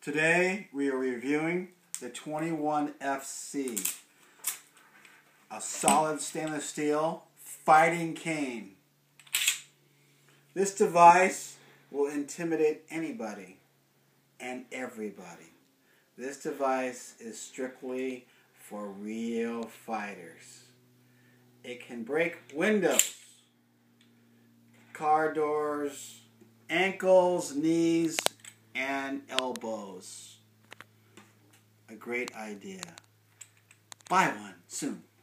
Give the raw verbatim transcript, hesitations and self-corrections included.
Today we are reviewing the twenty-one F C, a solid stainless steel fighting cane. This device will intimidate anybody and everybody. This device is strictly for real fighters. It can break windows, car doors, ankles, knees, and elbows. A great idea. Buy one soon.